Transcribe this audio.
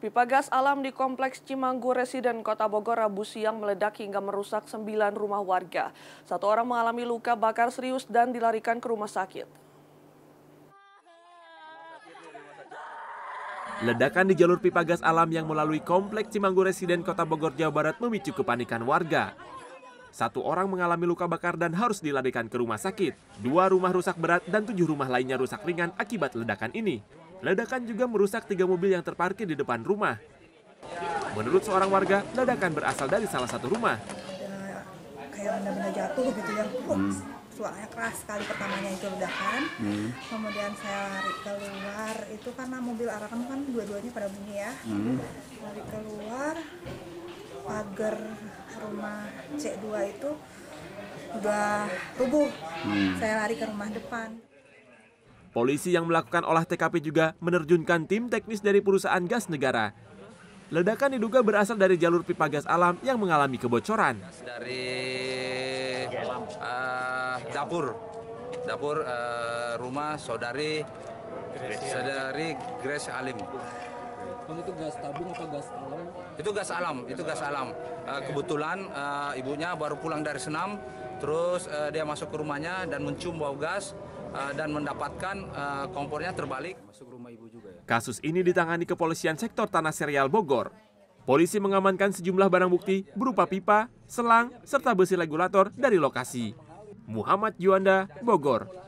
Pipa gas alam di Kompleks Cimanggu Residen Kota Bogor Rabu siang meledak hingga merusak 9 rumah warga. Satu orang mengalami luka bakar serius dan dilarikan ke rumah sakit. Ledakan di jalur pipa gas alam yang melalui Kompleks Cimanggu Residen Kota Bogor, Jawa Barat memicu kepanikan warga. Satu orang mengalami luka bakar dan harus dilarikan ke rumah sakit. 2 rumah rusak berat dan 7 rumah lainnya rusak ringan akibat ledakan ini. Ledakan juga merusak 3 mobil yang terparkir di depan rumah. Menurut seorang warga, ledakan berasal dari salah satu rumah. Kayak benda-benda jatuh gitu ya. Suaranya keras sekali pertamanya itu ledakan. Kemudian saya lari keluar, itu karena mobil arahkan kan dua-duanya pada bunyi ya. Lari keluar, pagar rumah C2 itu udah rubuh. Saya lari ke rumah depan. Polisi yang melakukan olah TKP juga menerjunkan tim teknis dari perusahaan gas negara. Ledakan diduga berasal dari jalur pipa gas alam yang mengalami kebocoran. Dari dapur rumah saudari Grace Alim. Itu gas tabung atau gas alam? Itu gas alam. Kebetulan ibunya baru pulang dari senam, terus dia masuk ke rumahnya dan mencium bau gas dan mendapatkan kompornya terbalik. Masuk rumah ibu juga ya? Kasus ini ditangani Kepolisian Sektor Tanah Serial Bogor. Polisi mengamankan sejumlah barang bukti berupa pipa, selang, serta besi regulator dari lokasi. Muhammad Juanda, Bogor.